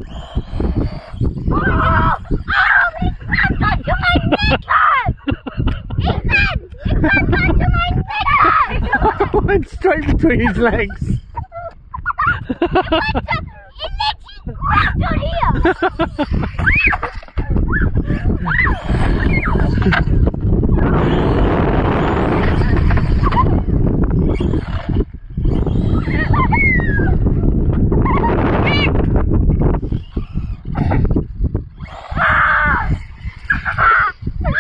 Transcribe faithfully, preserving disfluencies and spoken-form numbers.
Oh, oh, it grabbed onto my knickers! Ethan! It grabbed onto my knickers! Went straight between his legs. It went to, it literally grabbed on here!